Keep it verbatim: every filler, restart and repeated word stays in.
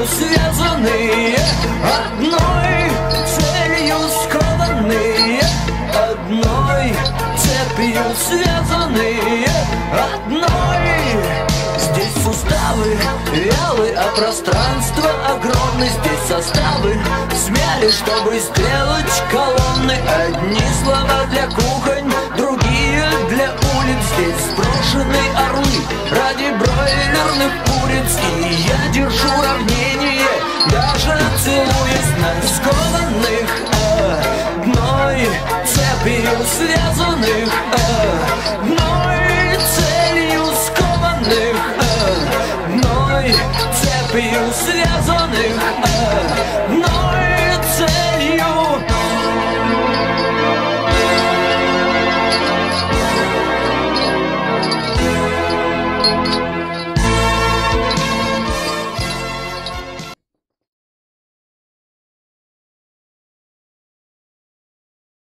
связаны, одной целью скованные, одной цепью связаны, одной. Здесь суставы вялы, а пространство огромное. Здесь составы смяли, чтобы сделать колонны. Одни слова для кухонь, другие для улиц. Здесь сброшены орлы ради бройлерных куриц. И я держу равнение, даже целуясь на скованных одной цепью связанных одной.